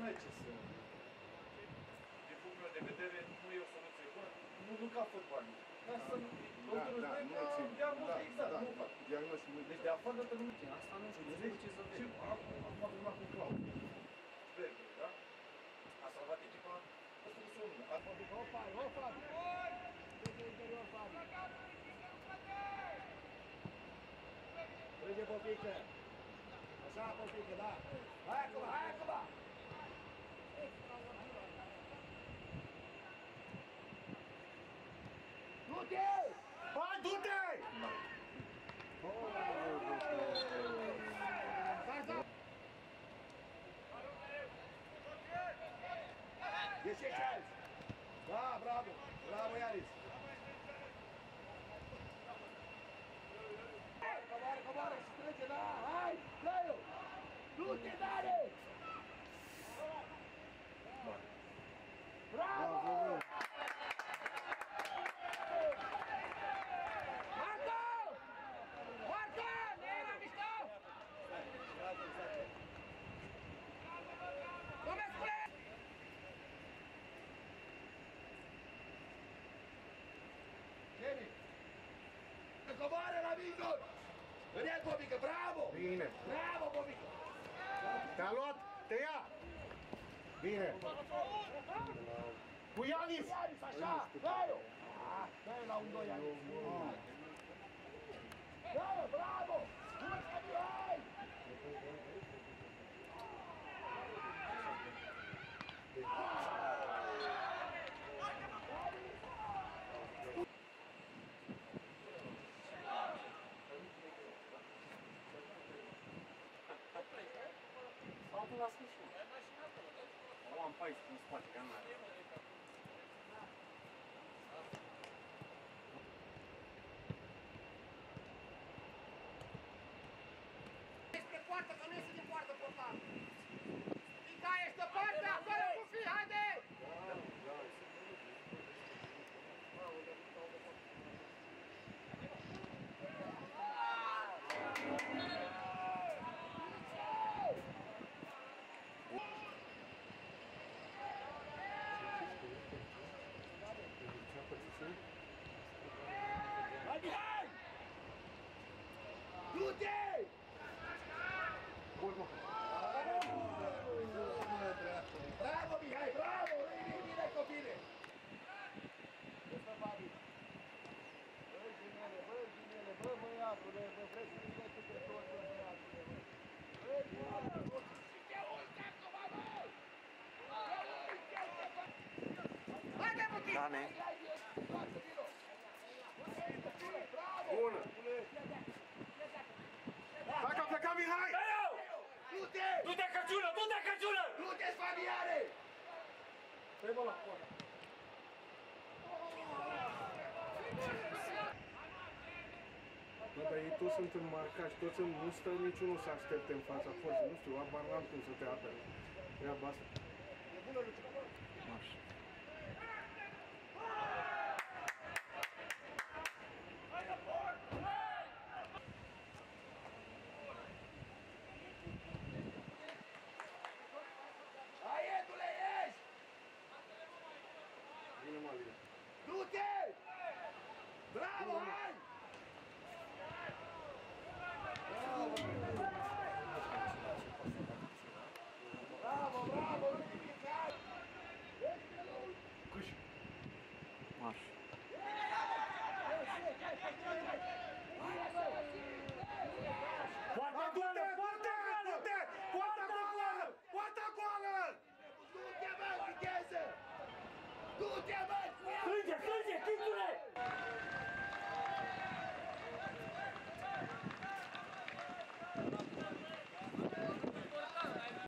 nu ai ce să... Din punctul meu de vedere, nu e o soluție bună. Nu ca fotbal. Ca să nu diagnostic exact, nu fac. Deci de afară dată nu ține. Asta nu știu ce să vezi. Acum am urmat cu Claudiu. Berger, da? A salvat echipa. Asta e soluția. Opa, opa! Trece interior, Fabi. Trece Popică. Așa, Popică, da. Hai acum, hai acum! Du-te! Hai, du-te! Ieși aici! Da, bravo! Bravo, Ianis! Coboară și trece, da! Hai! Dă-i-o! Du-te, Dane! Bravo! Marco! Marco! Ne-era mișto! Domescule! Kenny! Coboară la Mingo! Vede-l, Bobică, bravo! Bine! Bravo, Bobică! Te-a luat! Te ia! Bine! Cu Ianis! Ianis, așa! Dă-i-o! Dă-i la un 2 Ianis! Dă-i-o, bravo! Urcă, Mihai! Altul la sfârșit. O am 14 în spate, că n-are. Spre poartă, că nu iese din poartă portar! Pica, ești pe parte, acolo cu fi, haide! Hai, Mihai! Du-te! Bravo, Mihai, bravo! Bine, copile! Ăsta, Fabi! Băi, ginele, bă, băiatule, bă, vrei să vine tu pe tot, bă, băiatule, bă! Băi, băiatule! Și te uite acum, bă! Haide, putin! Dane! Bună! Hai că a plecat Mihai! Du-te! Du-te, căciulă! Du-te, căciulă! Du-te, Fabiane! Trebuie la coadă. Bă, dar ei toți sunt în marcaj, toți nu stă niciunul să aștepte în fața forței, nu știu, abar n-am cum să te apere. Treaba asta. E bună, Luciu!